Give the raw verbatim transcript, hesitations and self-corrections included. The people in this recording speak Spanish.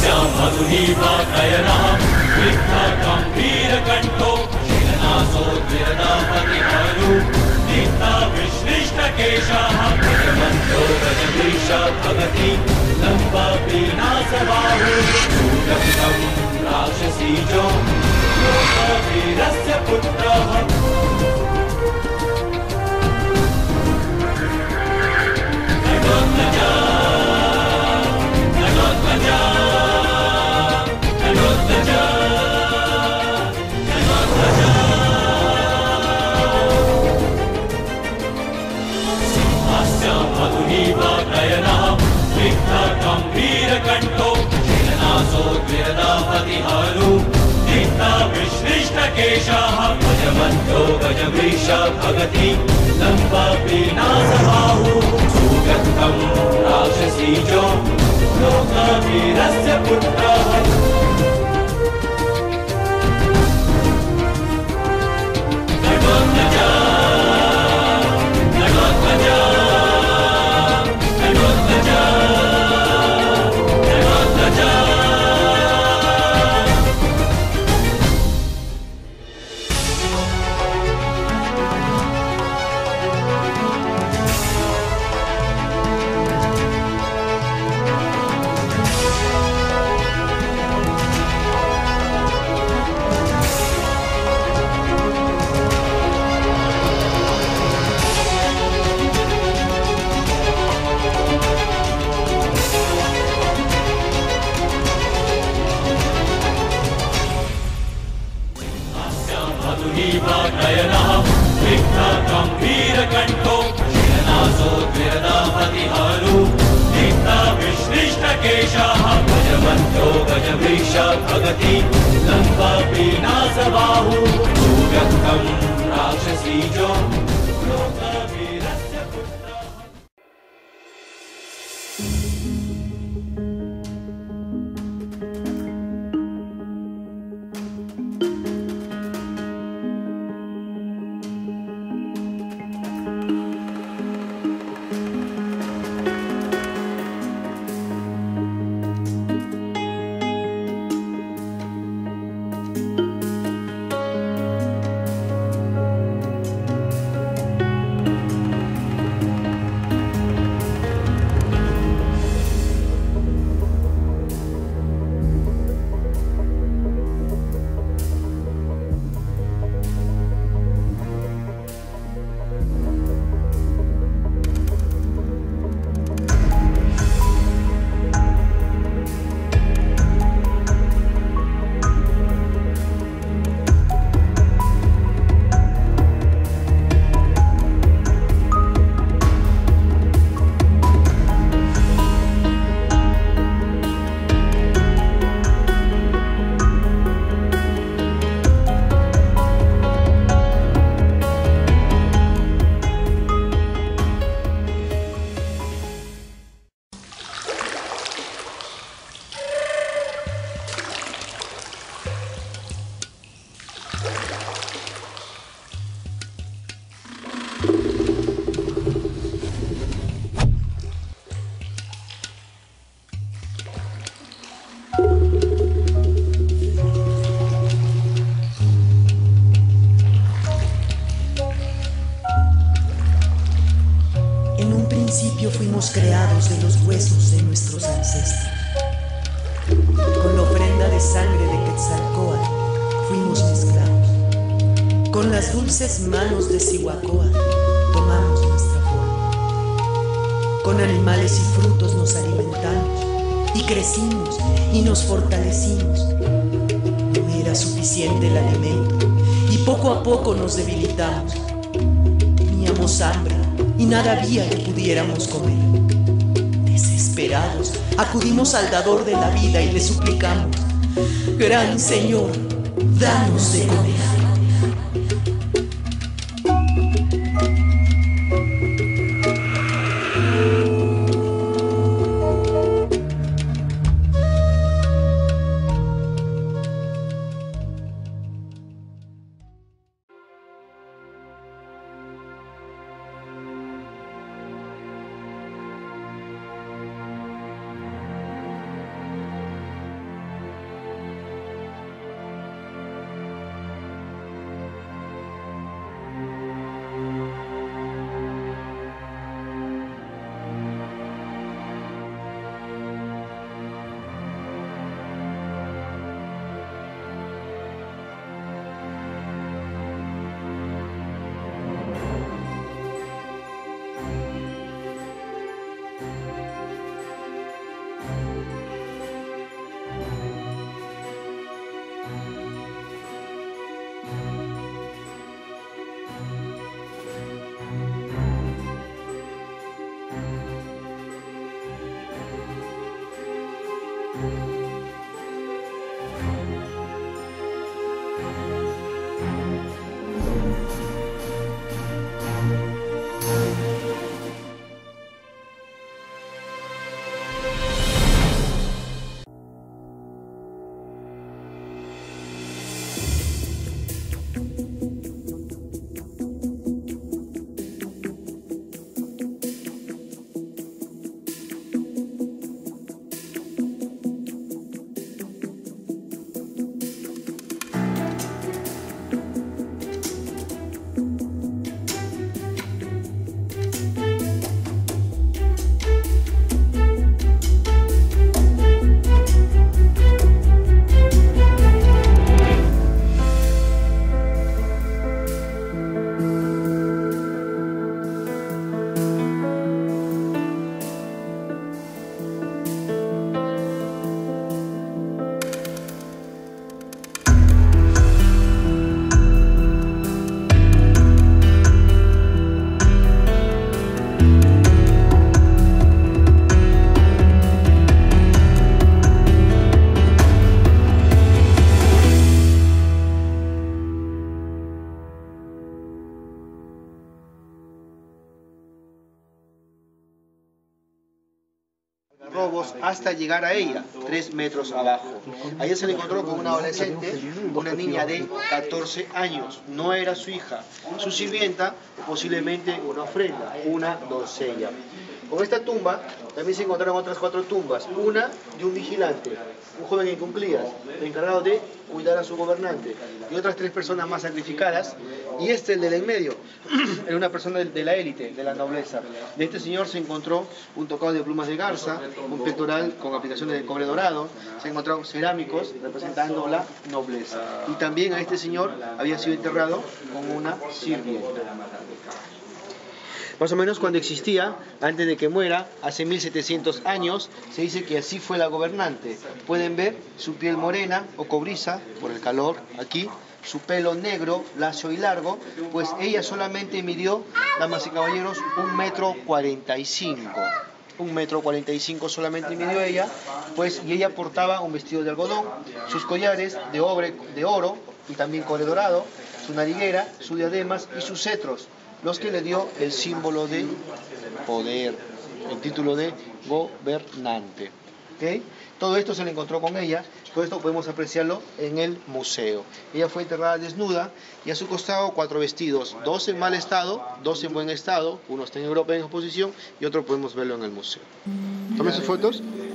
मधुहीवानयनः विद्यागम्भीरकण्ठो शीलनासो द्विरदापतिहारु दीप्ता विश्लिष्टकेशाः गजमन्तो गजवृष भगति लम्बा पीनासबाहु सुगन्धं राक्षसीजो लोकवीरस्य पुत्रः गम्भीरकण्ठो शीलनासो द्विरदापतिहारु दीप्ता विश्लिष्टकेशाः गजमन्तो गजवृष भगति लम्बा पीनासबाहु सुगन्धं राक्षसीजो लोकवीरस्य पुत्रः मधुहीवानयनः विद्यागम्भीरकण्ठो शीलनासो द्विरदापतिहारु दीप्ता विश्लिष्टकेशाः गजमन्तो गजवृष भगति लम्बा पीनासबाहु सुगन्धं राक्षसीजो लोकवीरस्य पुत्रः Fuimos creados de los huesos de nuestros ancestros. Con la ofrenda de sangre de Quetzalcóatl fuimos mezclados. Con las dulces manos de Cihuacóatl tomamos nuestra forma. Con animales y frutos nos alimentamos y crecimos y nos fortalecimos. No era suficiente el alimento y poco a poco nos debilitamos. Teníamos hambre y nada había que pudiéramos comer. Desesperados, acudimos al dador de la vida y le suplicamos: Gran Señor, danos de comer. Robos hasta llegar a ella, tres metros abajo. Allí se le encontró con una adolescente, una niña de catorce años, no era su hija, su sirvienta, posiblemente una ofrenda, una doncella. Con esta tumba también se encontraron otras cuatro tumbas, una de un vigilante, un joven en cuclillas, encargado de cuidar a su gobernante, y otras tres personas más sacrificadas, y este, el del en medio, era una persona de la élite, de la nobleza. De este señor se encontró un tocado de plumas de garza, un pectoral con aplicaciones de cobre dorado, se encontraron cerámicos representando la nobleza. Y también a este señor había sido enterrado con una sirvienta. Más o menos cuando existía, antes de que muera, hace mil setecientos años, se dice que así fue la gobernante. Pueden ver su piel morena o cobriza, por el calor aquí, su pelo negro, lacio y largo, pues ella solamente midió, damas y caballeros, un metro cuarenta y cinco. Un metro cuarenta y cinco solamente midió ella, pues, y ella portaba un vestido de algodón, sus collares de, obre, de oro y también cobre dorado, su nariguera, sus diademas y sus cetros, los que le dio el símbolo de poder, el título de gobernante. ¿Okay? Todo esto se le encontró con ella, todo esto podemos apreciarlo en el museo. Ella fue enterrada desnuda y a su costado cuatro vestidos, dos en mal estado, dos en buen estado, uno está en Europa en exposición y otro podemos verlo en el museo. Tomen sus fotos.